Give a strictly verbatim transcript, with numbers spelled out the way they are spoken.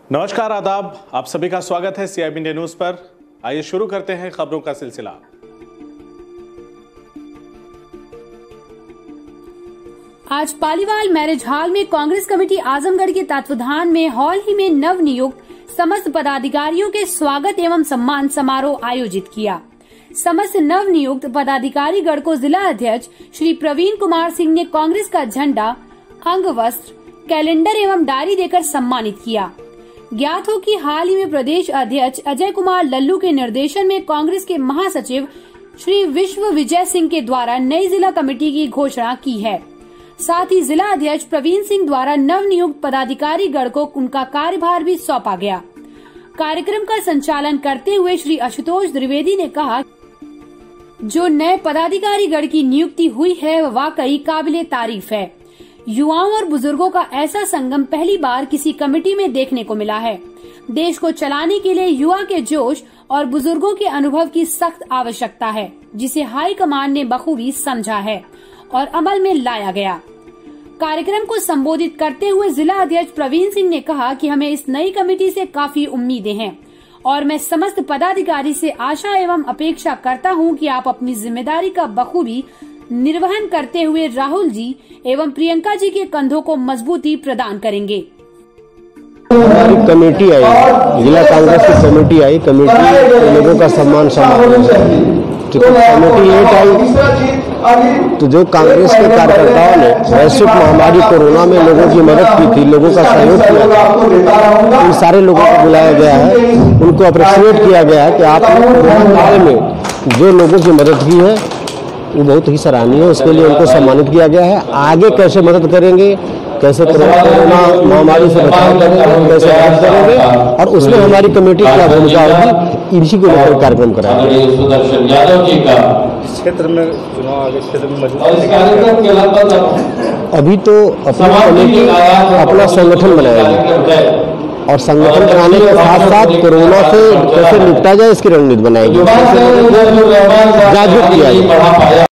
नमस्कार, आदाब। आप सभी का स्वागत है सीआईबी इंडिया न्यूज पर। आइए शुरू करते हैं खबरों का सिलसिला। आज पालीवाल मैरिज हॉल में कांग्रेस कमेटी आजमगढ़ के तत्वाधान में हॉल ही में नव नियुक्त समस्त पदाधिकारियों के स्वागत एवं सम्मान समारोह आयोजित किया। समस्त नव नियुक्त पदाधिकारी गण को जिला अध्यक्ष श्री प्रवीण कुमार सिंह ने कांग्रेस का झंडा, अंग वस्त्र, कैलेंडर एवं डायरी देकर सम्मानित किया। ज्ञात हो कि हाल ही में प्रदेश अध्यक्ष अजय कुमार लल्लू के निर्देशन में कांग्रेस के महासचिव श्री विश्व विजय सिंह के द्वारा नई जिला कमेटी की घोषणा की है। साथ ही जिला अध्यक्ष प्रवीण सिंह द्वारा नव नियुक्त पदाधिकारी गण को उनका कार्यभार भी सौंपा गया। कार्यक्रम का संचालन करते हुए श्री आशुतोष द्विवेदी ने कहा, जो नए पदाधिकारी गण की नियुक्ति हुई है वह वाकई काबिले तारीफ है। युवाओं और बुजुर्गों का ऐसा संगम पहली बार किसी कमेटी में देखने को मिला है। देश को चलाने के लिए युवा के जोश और बुजुर्गों के अनुभव की सख्त आवश्यकता है, जिसे हाई कमान ने बखूबी समझा है और अमल में लाया गया। कार्यक्रम को संबोधित करते हुए जिला अध्यक्ष प्रवीण सिंह ने कहा कि हमें इस नई कमेटी से काफी उम्मीदें हैं और मैं समस्त पदाधिकारी से आशा एवं अपेक्षा करता हूं कि आप अपनी जिम्मेदारी का बखूबी निर्वहन करते हुए राहुल जी एवं प्रियंका जी के कंधों को मजबूती प्रदान करेंगे। हमारी कमेटी आई, जिला कांग्रेस की कमेटी आई, कमेटी लोगों का सम्मान समारोह कमेटी लेट आई तो जो कांग्रेस के कार्यकर्ताओं ने वैश्विक महामारी कोरोना में लोगों की मदद की थी, लोगों का सहयोग किया, उन सारे लोगों को बुलाया गया है, उनको अप्रिशिएट किया गया है कि आपने में जो लोगों की मदद की है वो बहुत ही सराहनीय है। उसके लिए उनको सम्मानित किया गया है। आगे कैसे मदद करेंगे, कैसे कोरोना महामारी से बचाव करेंगे, कैसे बात करेंगे और उसमें हमारी कमेटी क्या भूमिका होगी, इसी को लेकर कार्यक्रम कराएंगे। क्षेत्र में चुनाव आगे क्षेत्र में अभी तो अपनी कमेटी अपना संगठन बनाएगी और संगठन बनाने के साथ साथ कोरोना से कैसे निपटा जाए इसकी रणनीति बनाएगी, जागरूक किया जाए।